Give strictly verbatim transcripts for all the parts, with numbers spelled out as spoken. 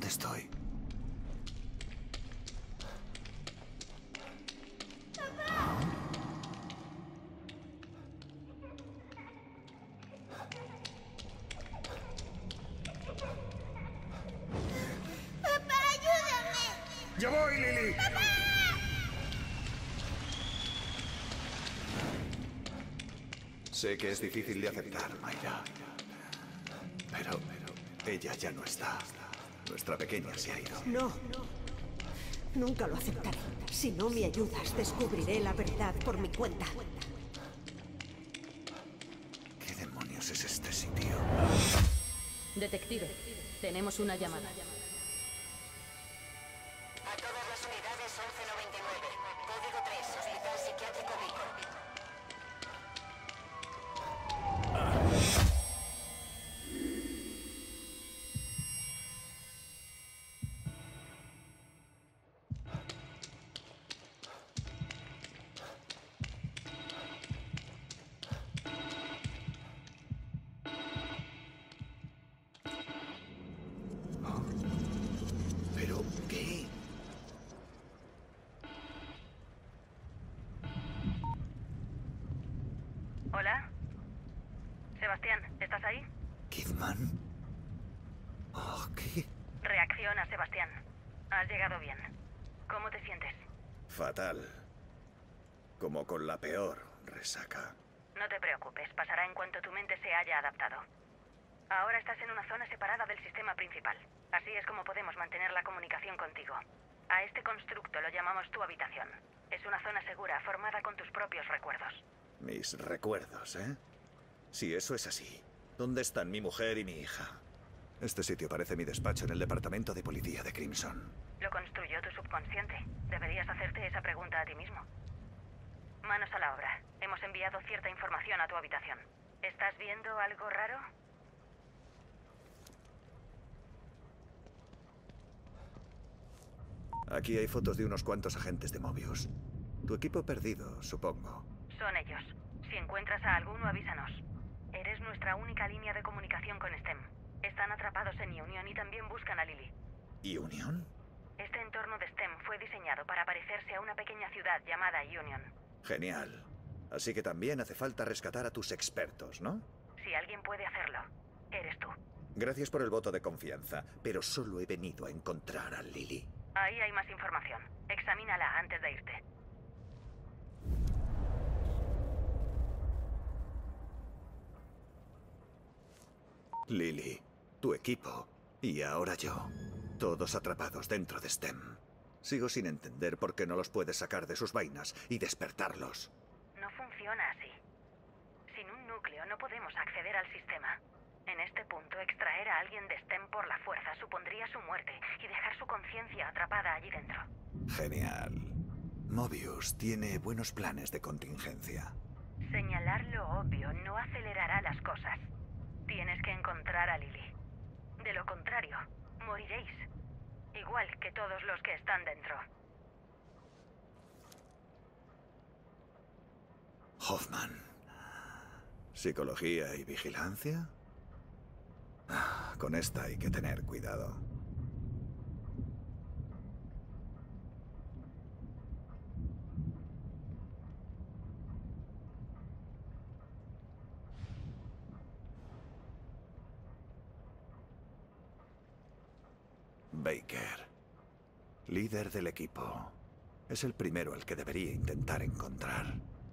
¿Dónde estoy? ¡Papá, ayúdame! ¡Ya voy, Lily! ¡Papá! Sé que es difícil de aceptar, Mayra. Pero, pero, ella ya no está. Nuestra pequeña se ha ido. No. Nunca lo aceptaré. Si no me ayudas, descubriré la verdad por mi cuenta. ¿Qué demonios es este sitio? Detective, tenemos una llamada. A todas las unidades once noventa y nueve. Código tres, Hospital Psiquiátrico Beacon. ¿Pero qué? ¿Hola? Sebastián, ¿estás ahí? ¿Kidman? Oh, ¿qué? Reacciona, Sebastián. Has llegado bien. ¿Cómo te sientes? Fatal. Como con la peor resaca. No te preocupes, pasará en cuanto tu mente se haya adaptado. Ahora estás en una zona separada del sistema principal. Así es como podemos mantener la comunicación contigo. A este constructo lo llamamos tu habitación. Es una zona segura, formada con tus propios recuerdos. Mis recuerdos, ¿eh? Si eso es así, ¿dónde están mi mujer y mi hija? Este sitio parece mi despacho en el departamento de policía de Crimson. Lo construyó tu subconsciente. Deberías hacerte esa pregunta a ti mismo. Manos a la obra. Hemos enviado cierta información a tu habitación. ¿Estás viendo algo raro? Aquí hay fotos de unos cuantos agentes de Mobius. Tu equipo perdido, supongo. Son ellos. Si encuentras a alguno, avísanos. Eres nuestra única línea de comunicación con STEM. Están atrapados en Union y también buscan a Lily. ¿Y Union? Este entorno de STEM fue diseñado para parecerse a una pequeña ciudad llamada Union. Genial. Así que también hace falta rescatar a tus expertos, ¿no? Si alguien puede hacerlo, eres tú. Gracias por el voto de confianza, pero solo he venido a encontrar a Lily. Ahí hay más información. Examínala antes de irte. Lily, tu equipo, y ahora yo. Todos atrapados dentro de STEM. Sigo sin entender por qué no los puedes sacar de sus vainas y despertarlos. No funciona así. Sin un núcleo no podemos acceder al sistema. En este punto, extraer a alguien de STEM por la fuerza supondría su muerte y dejar su conciencia atrapada allí dentro. Genial. Mobius tiene buenos planes de contingencia. Señalar lo obvio no acelerará las cosas. Tienes que encontrar a Lily. De lo contrario, moriréis. Igual que todos los que están dentro. Hoffman. ¿Psicología y vigilancia? Ah, con esta hay que tener cuidado. Baker. Líder del equipo. Es el primero al que debería intentar encontrar.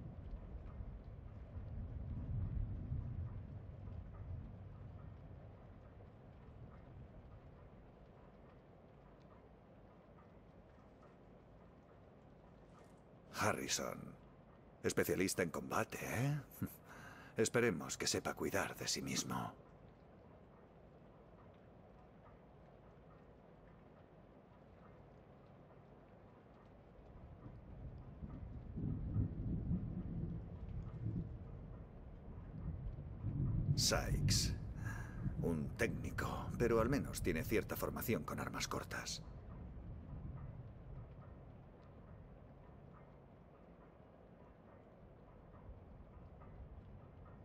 Harrison. Especialista en combate, ¿eh? Esperemos que sepa cuidar de sí mismo. Sykes. Un técnico, pero al menos tiene cierta formación con armas cortas.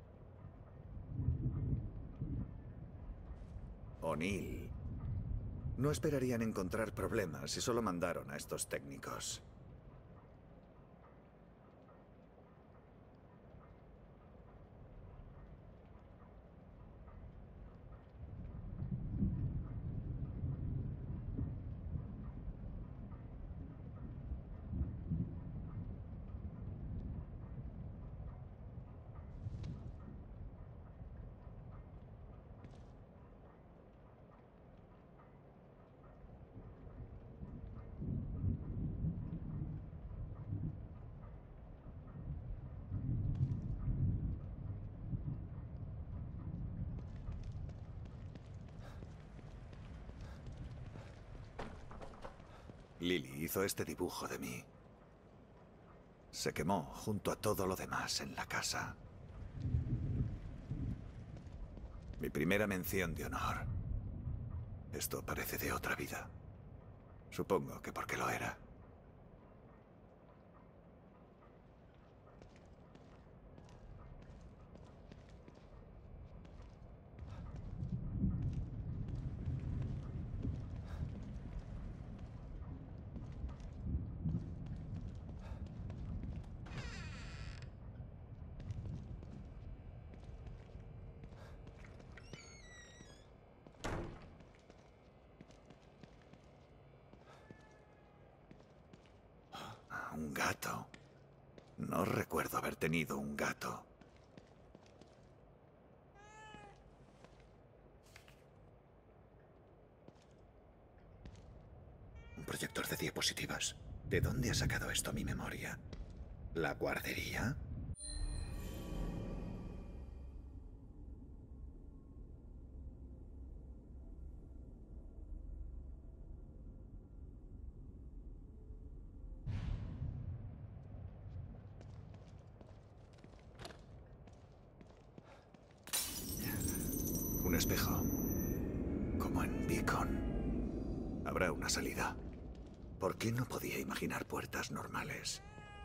O'Neill. No esperarían encontrar problemas si solo mandaron a estos técnicos. Lily hizo este dibujo de mí. Se quemó junto a todo lo demás en la casa. Mi primera mención de honor. Esto parece de otra vida. Supongo que porque lo era. Un gato. No recuerdo haber tenido un gato. Un proyector de diapositivas. ¿De dónde ha sacado esto mi memoria? ¿La guardería? Un espejo. Como en Beacon. Habrá una salida. ¿Por qué no podía imaginar puertas normales?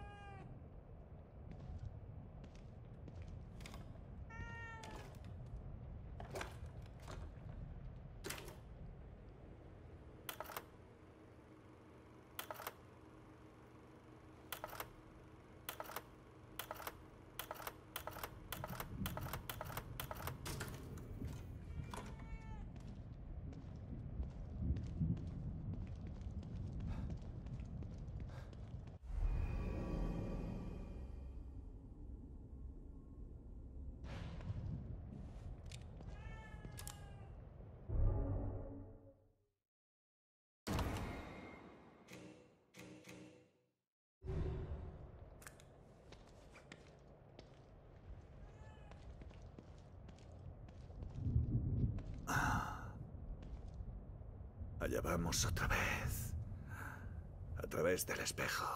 Allá vamos otra vez. A través del espejo.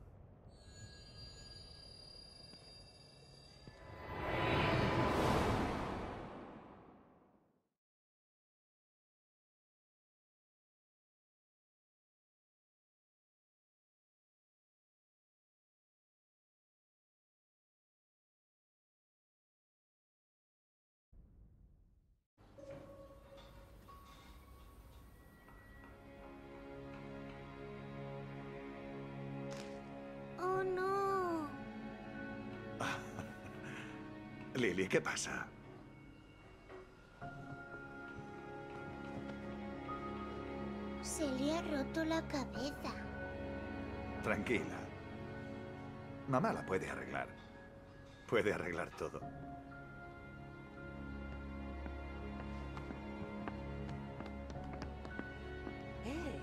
Oh, no. Lily, ¿qué pasa? Se le ha roto la cabeza. Tranquila. Mamá la puede arreglar. Puede arreglar todo. Eh.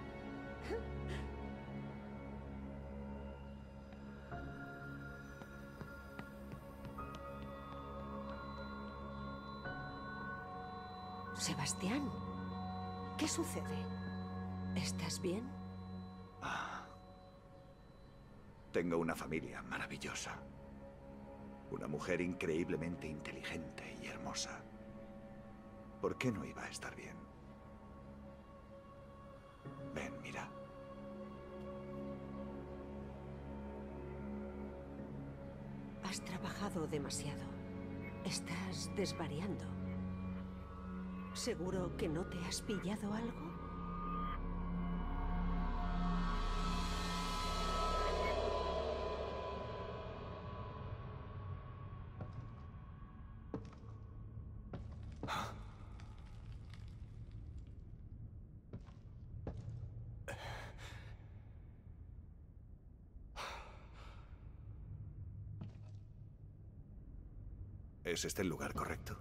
Sebastián, ¿qué sucede? ¿Estás bien? Ah. Tengo una familia maravillosa. Una mujer increíblemente inteligente y hermosa. ¿Por qué no iba a estar bien? Ven, mira. Has trabajado demasiado. Estás desvariando. ¿Seguro que no te has pillado algo? ¿Es este el lugar correcto?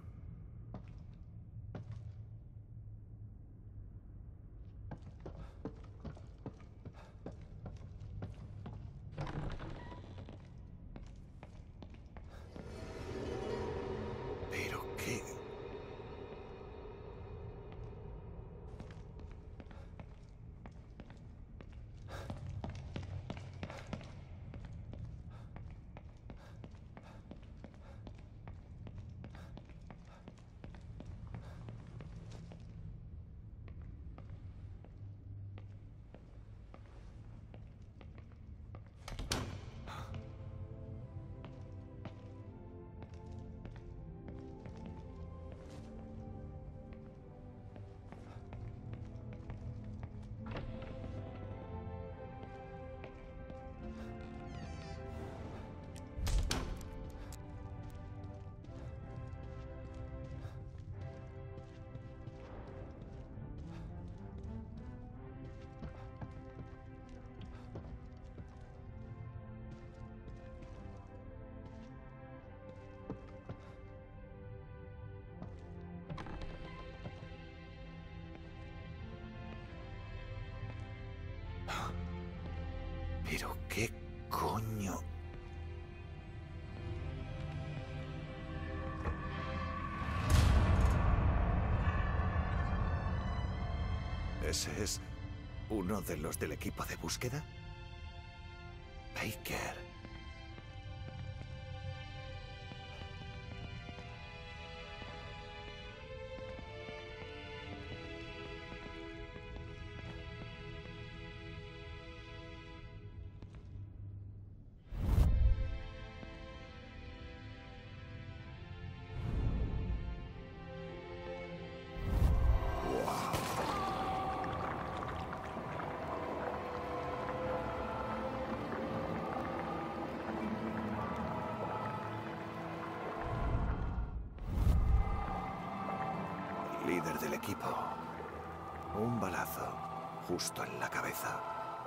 ¿Pero qué? ¿Pero qué coño? ¿Ese es uno de los del equipo de búsqueda? Baker. Líder del equipo. Un balazo justo en la cabeza.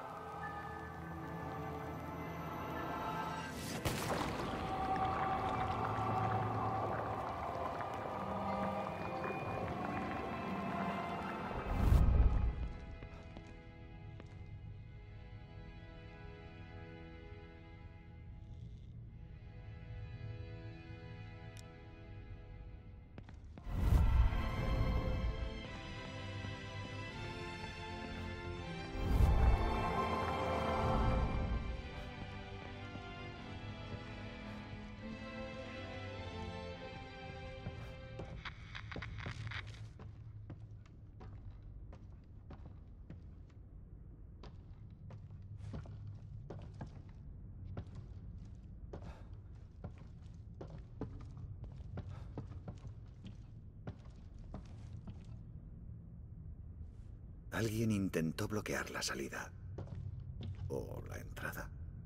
Alguien intentó bloquear la salida. ¿O la entrada?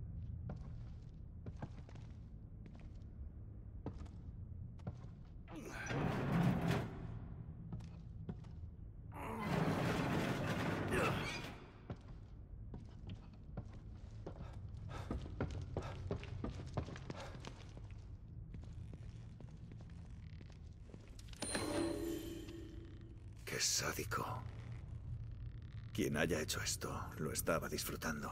Qué sádico. Quien haya hecho esto lo estaba disfrutando.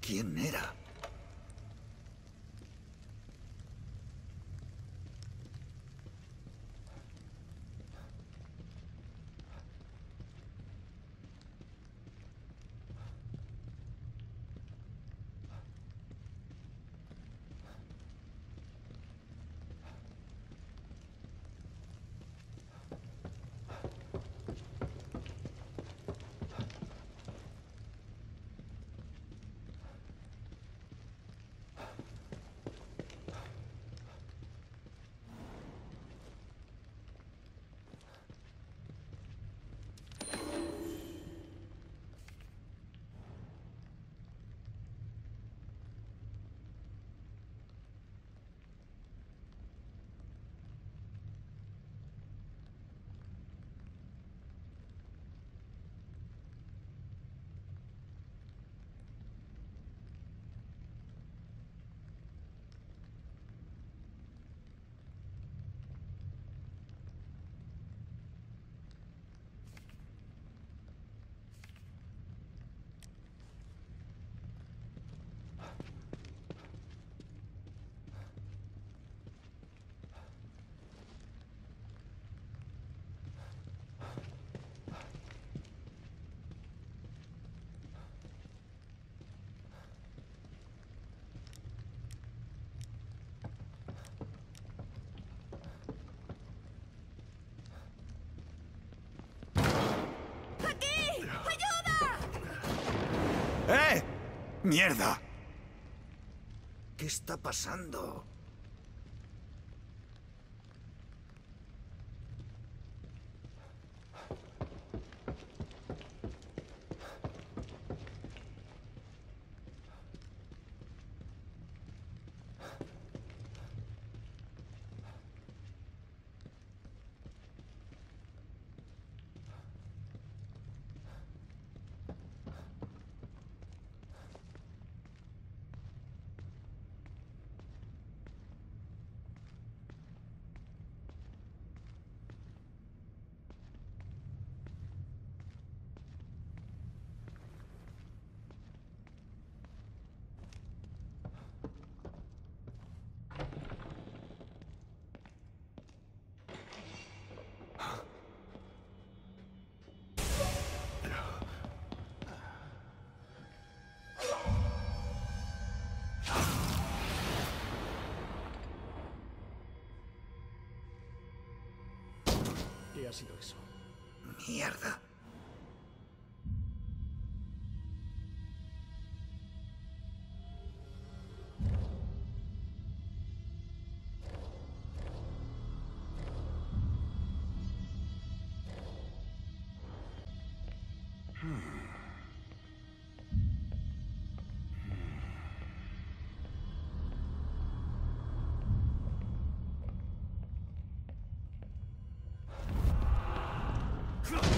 ¿Quién era? ¡Eh! ¡Mierda! ¿Qué está pasando? ¿Qué ha sido eso? Mierda.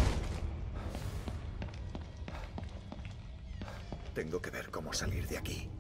Tengo que ver cómo salir de aquí.